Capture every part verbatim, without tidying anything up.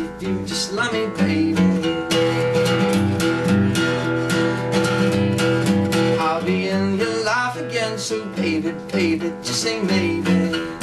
to do, just let me, baby. I'll be in your life again, so baby, baby, just say maybe.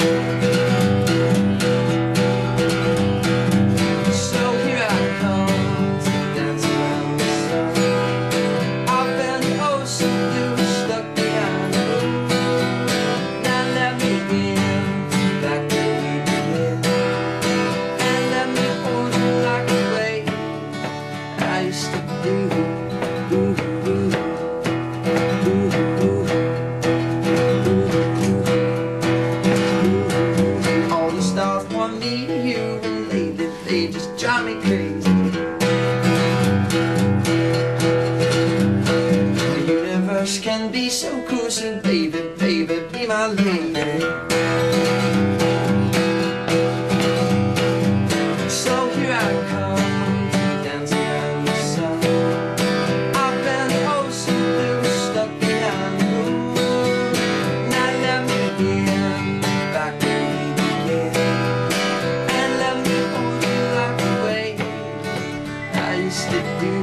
All the stars want me to you, and lately they just drive me crazy. The universe can be so cool, so baby, baby, be my lady. So here I come, dancing around the sun. I've been oh so blue, stuck behind the moon. Now let me in, back where we began, and let me hold you like the way I used to do.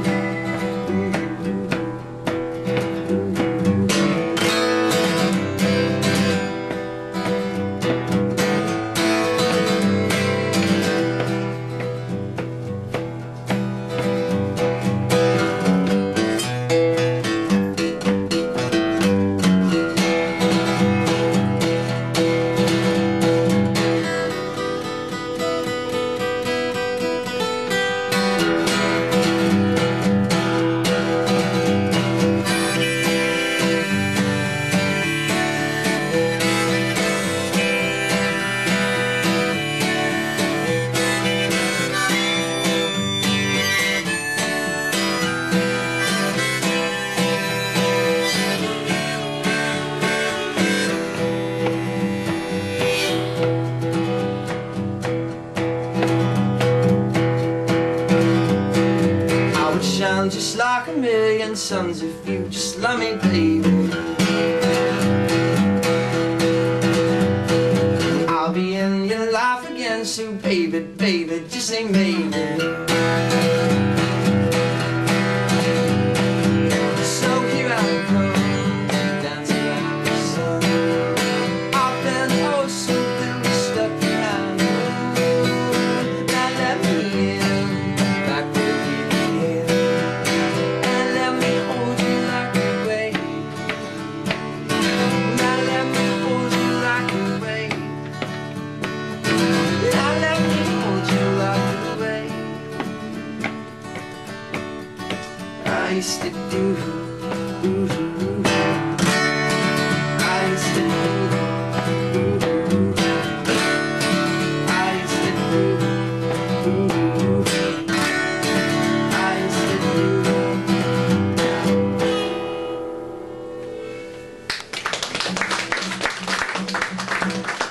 Shine just like a million suns if you just let me, baby. I'll be in your life again, so baby, baby, just say maybe. So here I come, dancing around the sun. I've been oh so blue, stuck behind the moon. Now let me in, back where we began. I used to do, I used to do, I used to do, I used to do.